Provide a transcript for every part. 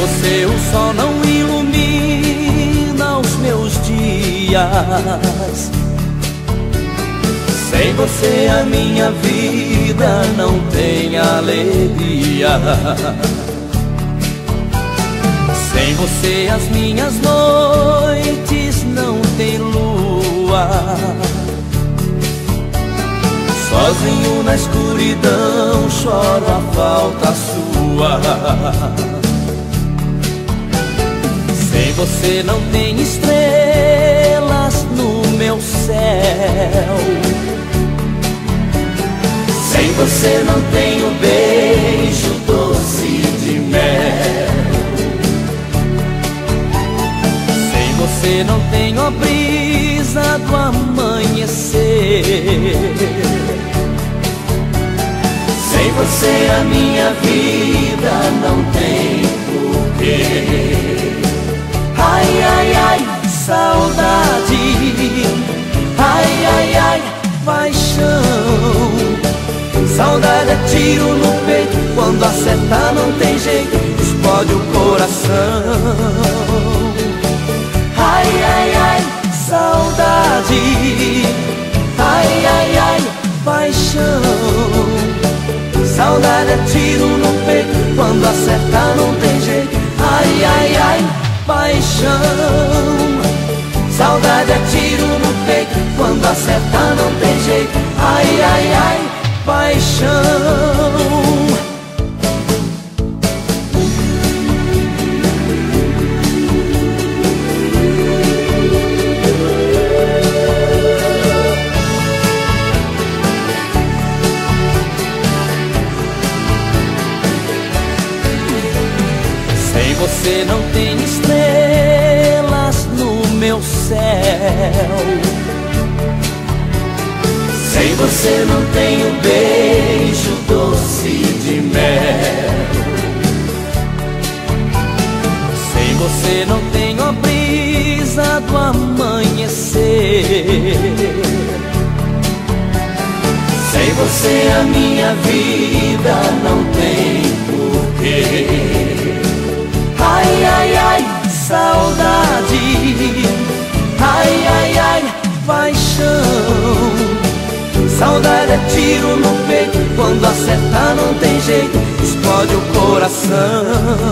você o sol não ilumina os meus dias. Sem você a minha vida não tem alegria. Sem você as minhas noites não tem lua. Sozinho na escuridão choro a falta sua. Sem você não tem estrelas no meu céu. Sem você não tenho beijo doce de mel. Sem você não tenho a brisa do amanhecer. Sem você a minha vida não tem porquê. Ai, ai, ai, saudade. Ai, ai, ai, paixão. Saudade é tiro no peito, quando acertar não tem jeito, explode o coração. Ai, ai, ai, saudade. Ai, ai, ai, paixão. Saudade é tiro no peito, quando acertar não tem jeito. Ai, ai, ai, paixão. Saudade é tiro no peito, quando acertar não tem jeito. Ai, ai, ai, paixão. Sem você não tem estrelas no meu céu. Sem você não tenho beijo doce de mel. Sem você não tenho a brisa do amanhecer. Sem você a minha vida não tem porquê. Ai, ai, ai, saudade. Ai, ai, ai, paixão. Saudade é tiro no peito, quando acertar não tem jeito, explode o coração.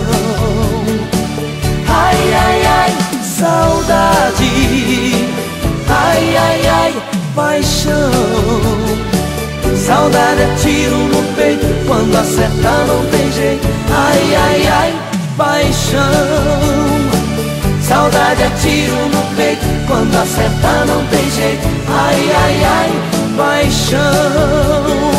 Ai, ai, ai, saudade. Ai, ai, ai, paixão. Saudade é tiro no peito, quando acertar não tem jeito. Ai, ai, ai, paixão. Saudade é tiro no peito, quando acertar não tem jeito. Ai, ai, ai, paixão.